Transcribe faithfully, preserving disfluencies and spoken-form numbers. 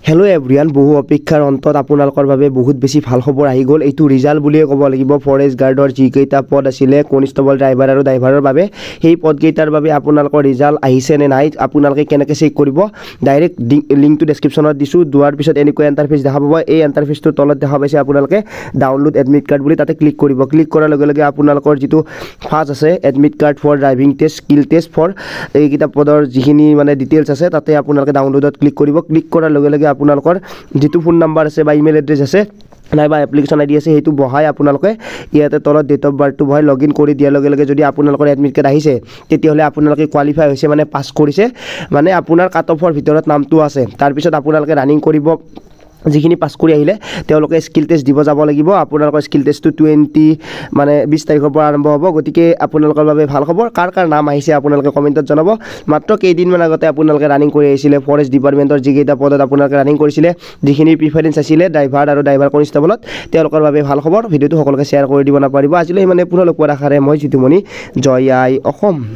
Hello' everyone, বহু অপেক্ষাৰ অন্তত আপোনালোকৰ বাবে বহুত বেছি ভাল খবৰ আহি গ'ল। এইটো ৰিজাল্ট বুলিয়ে ক'ব লাগিব। ফৰেষ্ট গাৰ্ডৰ যিকেইটা পদ আছিলে কনিষ্টেবল ড্ৰাইভাৰ আৰু ড্ৰাইভাৰৰ বাবে, সেই পদকেইটাৰ বাবে আপোনালোকৰ ৰিজাল্ট আহিছে নে নাই আপোনালোকে কেনেকৈ চেক কৰিব, ডাইৰেক্ট লিংকটো ডেছক্ৰিপশ্যনত দিছোঁ। যোৱাৰ পিছত এনেকুৱা এণ্টাৰফেচ দেখা পাব। এই এণ্টাৰফেচটোৰ তলত দেখা পাইছে আপোনালোকে ডাউনলোড এডমিট কাৰ্ড বুলি, তাতে ক্লিক কৰিব। ক্লিক কৰাৰ লগে লগে আপোনালোকৰ যিটো ফাৰ্ষ্ট আছে admit card for driving test, skill test for এইকেইটা পদৰ যিখিনি মানে ডিটেইলছ আছে তাতে আপোনালোকে ডাউনলোডত ক্লিক কৰিব। ক্লিক কৰাৰ লগে লগে আপোনালোকৰ যিটো ফোন নাম্বাৰ আছে বা ইমেইল এড্ৰেছ আছে নাইবা এপ্লিকেশ্যন আই ডি আছে সেইটো বহাই আপোনালোকে ইয়াতে তলত ডেট অফ বাৰ্থটো বহাই লগ ইন কৰি দিয়াৰ লগে লগে যদি আপোনালোকৰ এডমিট কাৰ্ড আহিছে তেতিয়াহ'লে আপোনালোকে কোৱালিফাই হৈছে, মানে পাছ কৰিছে, মানে আপোনাৰ কাট অফৰ ভিতৰত নামটো আছে। তাৰপিছত আপোনালোকে ৰানিং কৰিব। যিখিনি পাছ কৰি আহিলে তেওঁলোকে স্কিল টেষ্ট দিব যাব লাগিব। আপোনালোকৰ স্কিল টেষ্টটো টুৱেণ্টি মানে বিছ তাৰিখৰ পৰা আৰম্ভ হ'ব। গতিকে আপোনালোকৰ বাবে ভাল খবৰ। কাৰ কাৰ নাম আহিছে আপোনালোকে কমেণ্টত জনাব। মাত্ৰ কেইদিনমান আগতে আপোনালোকে ৰানিং কৰি আহিছিলে ফৰেষ্ট ডিপাৰ্টমেণ্টৰ যিকেইটা পদত আপোনালোকে ৰানিং কৰিছিলে, যিখিনি প্ৰিফাৰেঞ্চ আছিলে ড্ৰাইভাৰ আৰু ড্ৰাইভাৰ কনিষ্টেবলত, তেওঁলোকৰ বাবে ভাল খবৰ। ভিডিঅ'টো সকলোকে শ্বেয়াৰ কৰি দিব নাপাৰিব। আজিলৈ মানে পুনৰ লগ পোৱাৰ আশাৰে মই জিতুমণি, জয় আই অসম।